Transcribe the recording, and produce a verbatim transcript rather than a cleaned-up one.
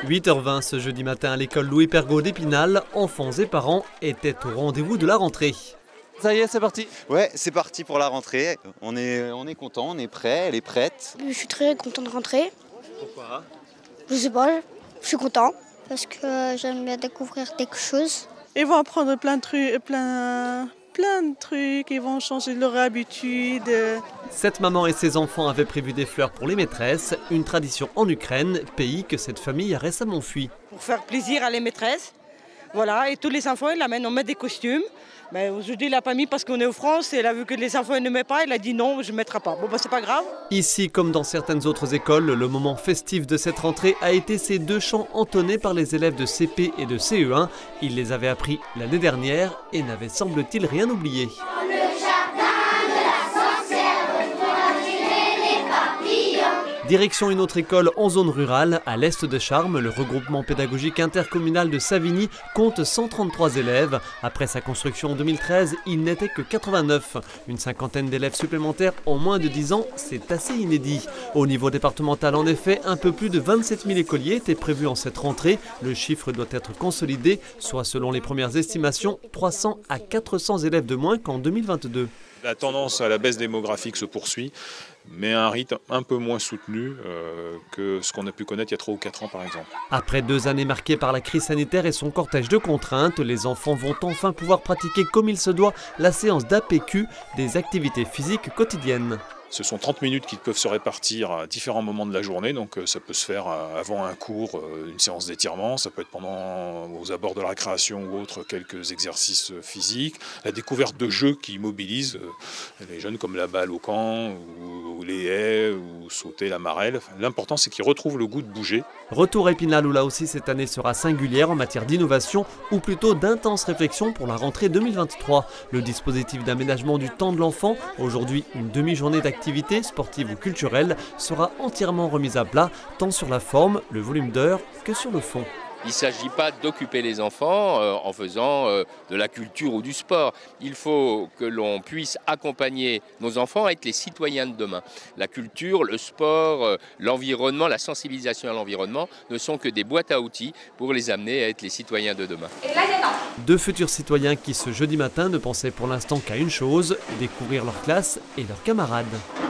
huit heures vingt ce jeudi matin à l'école Louis Pergaud d'Épinal, enfants et parents étaient au rendez-vous de la rentrée. Ça y est, c'est parti. Ouais, c'est parti pour la rentrée. On est, on est content, on est prêt, elle est prête. Je suis très content de rentrer. Pourquoi? Je sais pas, je suis content parce que j'aime bien découvrir quelque chose. Ils vont apprendre plein de trucs, plein, plein de trucs, ils vont changer leur habitude. Cette maman et ses enfants avaient prévu des fleurs pour les maîtresses, une tradition en Ukraine, pays que cette famille a récemment fui. Pour faire plaisir à les maîtresses, voilà, et tous les enfants, ils l'amènent, on met des costumes. Mais aujourd'hui, il n'a pas mis parce qu'on est en France et elle a vu que les enfants ne mettent pas, elle a dit non, je ne mettrai pas. Bon, bah, c'est pas grave. Ici, comme dans certaines autres écoles, le moment festif de cette rentrée a été ces deux chants entonnés par les élèves de C P et de C E un. Ils les avaient appris l'année dernière et n'avaient semble-t-il rien oublié. Direction une autre école en zone rurale, à l'est de Charmes, le regroupement pédagogique intercommunal de Savigny compte cent trente-trois élèves. Après sa construction en deux mille treize, il n'était que quatre-vingt-neuf. Une cinquantaine d'élèves supplémentaires en moins de dix ans, c'est assez inédit. Au niveau départemental, en effet, un peu plus de vingt-sept mille écoliers étaient prévus en cette rentrée. Le chiffre doit être consolidé, soit selon les premières estimations, trois cents à quatre cents élèves de moins qu'en deux mille vingt-deux. La tendance à la baisse démographique se poursuit, mais à un rythme un peu moins soutenu euh, que ce qu'on a pu connaître il y a trois ou quatre ans par exemple. Après deux années marquées par la crise sanitaire et son cortège de contraintes, les enfants vont enfin pouvoir pratiquer comme il se doit la séance d'A P Q, des activités physiques quotidiennes. Ce sont trente minutes qui peuvent se répartir à différents moments de la journée, donc ça peut se faire avant un cours, une séance d'étirement, ça peut être pendant aux abords de la récréation ou autre, quelques exercices physiques, la découverte de jeux qui mobilisent les jeunes comme la balle au camp, ou les haies, ou sauter la marelle. L'important c'est qu'ils retrouvent le goût de bouger. Retour à Épinal où là aussi cette année sera singulière en matière d'innovation ou plutôt d'intense réflexion pour la rentrée deux mille vingt-trois. Le dispositif d'aménagement du temps de l'enfant, aujourd'hui une demi-journée d'activité sportive ou culturelle, sera entièrement remise à plat, tant sur la forme, le volume d'heures, que sur le fond. Il ne s'agit pas d'occuper les enfants euh, en faisant euh, de la culture ou du sport. Il faut que l'on puisse accompagner nos enfants à être les citoyens de demain. La culture, le sport, euh, l'environnement, la sensibilisation à l'environnement ne sont que des boîtes à outils pour les amener à être les citoyens de demain. Deux futurs citoyens qui ce jeudi matin ne pensaient pour l'instant qu'à une chose, découvrir leur classe et leurs camarades.